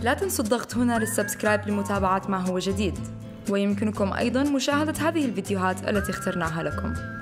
لا تنسوا الضغط هنا للسبسكرايب لمتابعة ما هو جديد، ويمكنكم أيضاً مشاهدة هذه الفيديوهات التي اخترناها لكم.